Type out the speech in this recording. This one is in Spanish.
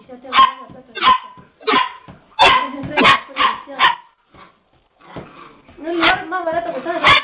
Ya te voy a matar. No es más barato que todo.